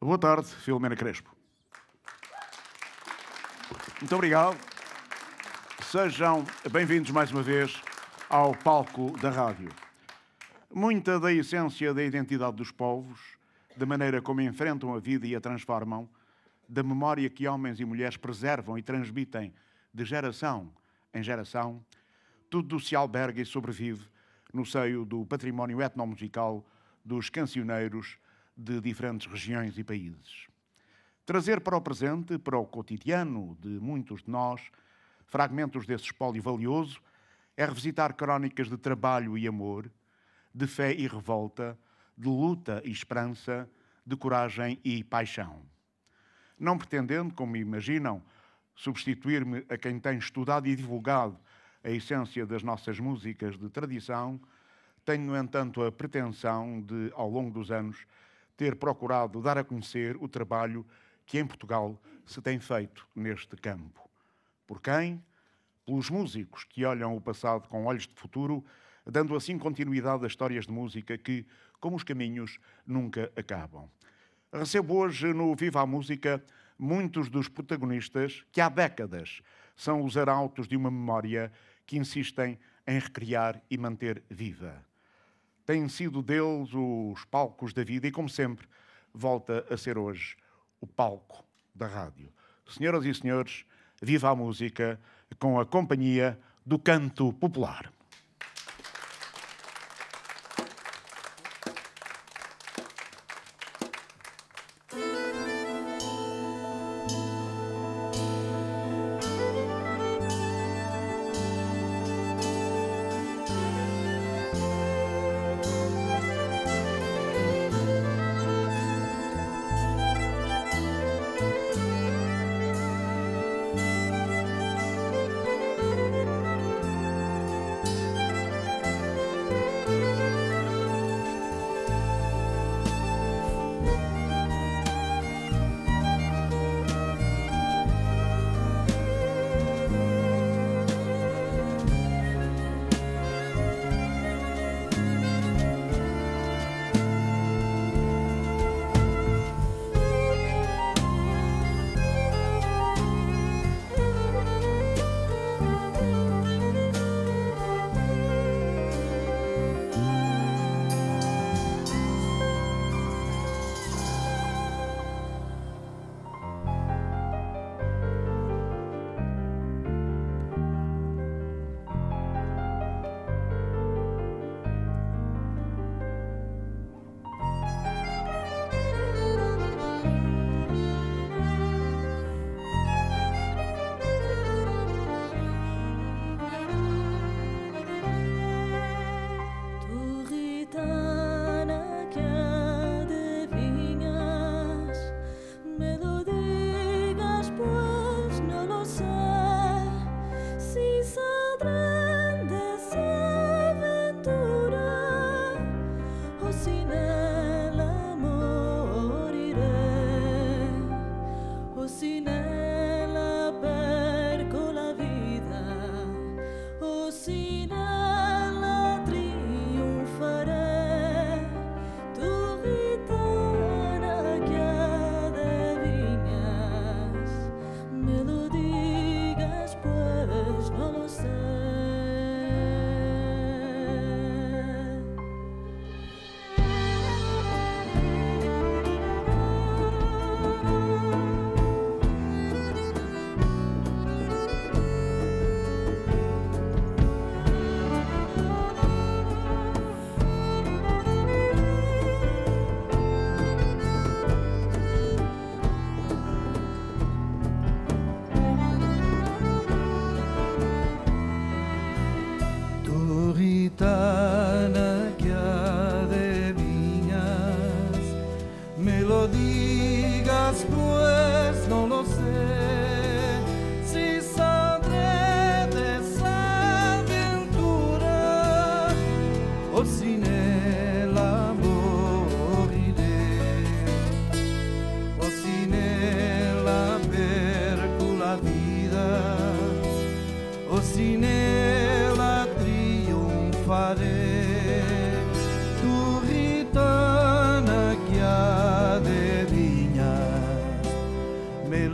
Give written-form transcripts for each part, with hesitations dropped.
Boa tarde, Filomena Crespo. Muito obrigado. Sejam bem-vindos mais uma vez ao palco da rádio. Muita da essência da identidade dos povos, da maneira como enfrentam a vida e a transformam, da memória que homens e mulheres preservam e transmitem de geração em geração, tudo se alberga e sobrevive no seio do património etnomusical dos cancioneiros de diferentes regiões e países. Trazer para o presente, para o cotidiano de muitos de nós, fragmentos desse espólio valioso, é revisitar crónicas de trabalho e amor, de fé e revolta, de luta e esperança, de coragem e paixão. Não pretendendo, como imaginam, substituir-me a quem tem estudado e divulgado a essência das nossas músicas de tradição, tenho, no entanto, a pretensão de, ao longo dos anos, ter procurado dar a conhecer o trabalho que em Portugal se tem feito neste campo. Por quem? Pelos músicos que olham o passado com olhos de futuro, dando assim continuidade a histórias de música que, como os caminhos, nunca acabam. Recebo hoje no Viva a Música muitos dos protagonistas que há décadas são os arautos de uma memória que insistem em recriar e manter viva. Têm sido deles os palcos da vida e, como sempre, volta a ser hoje o palco da rádio. Senhoras e senhores, viva a música com a companhia do canto popular. Tu gitana que há de vinha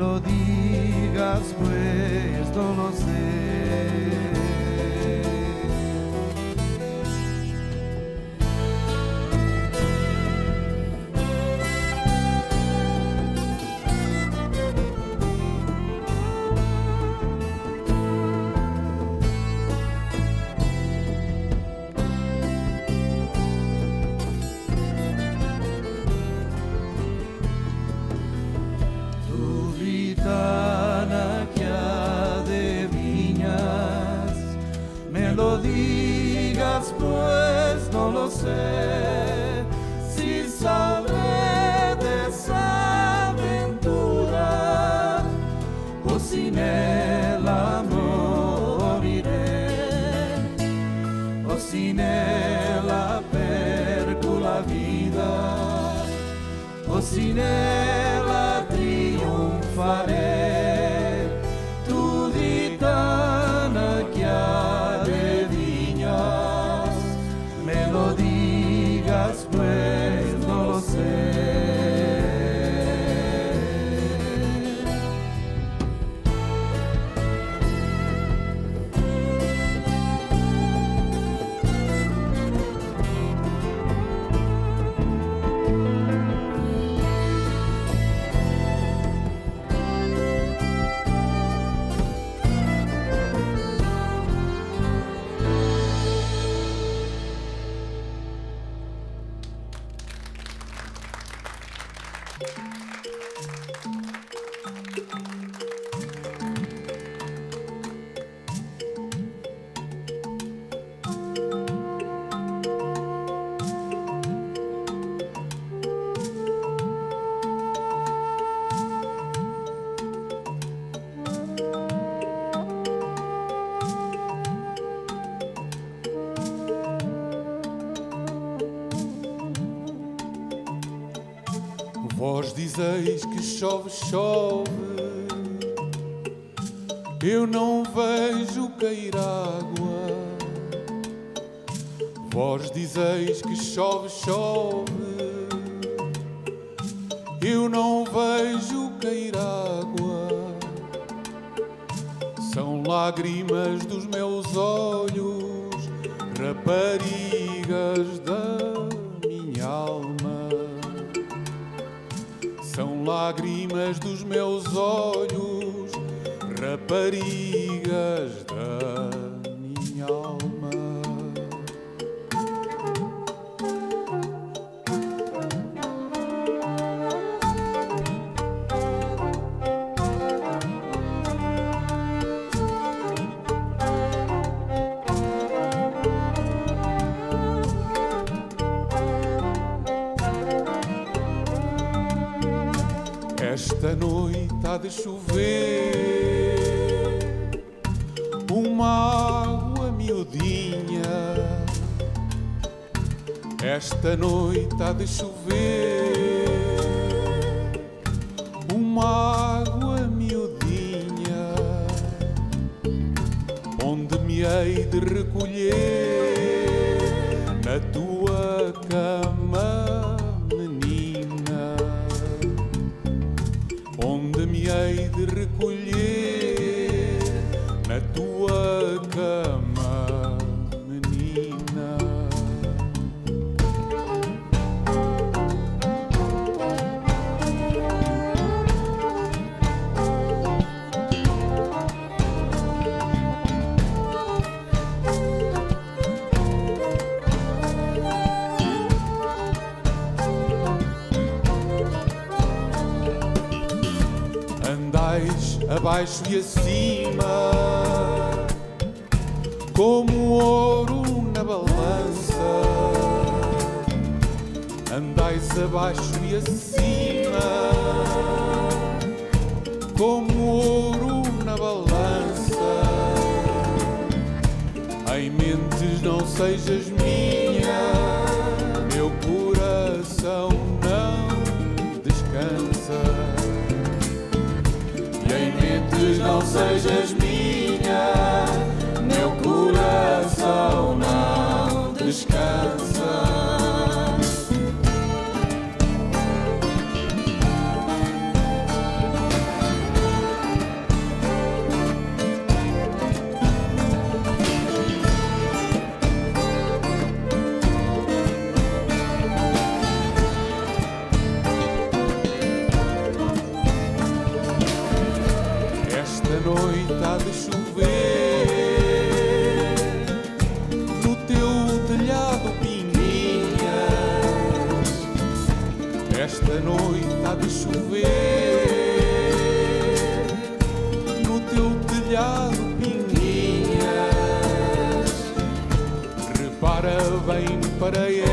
lo digas, pues no lo sé. Pues no lo sé si saldré de esa aventura o sin ella moriré, o sin ella perco la vida, o sin ella triunfaré. Tu gitana que lo digas, pues no lo sé. Vós dizeis que chove, chove, eu não vejo cair água. Vós dizeis que chove, chove, eu não vejo cair água. São lágrimas dos meus olhos, raparigas da minha alma. São lágrimas dos meus olhos, raparigas da minha alma. Esta noite há de chover uma água miudinha. Esta noite há de chover uma água miudinha, onde me hei de recolher na tua cama, menina, onde me hei de recolher na tua cama, menina. Andais abaixo e acima, como ouro na balança. Andais abaixo e acima, como ouro na balança. Em mentes não sejas minha, meu coração não descansa. Em mentes não sejas minha, meu coração não descansa. de chover. No teu telhado, Pinguinhas, repara bem para ele.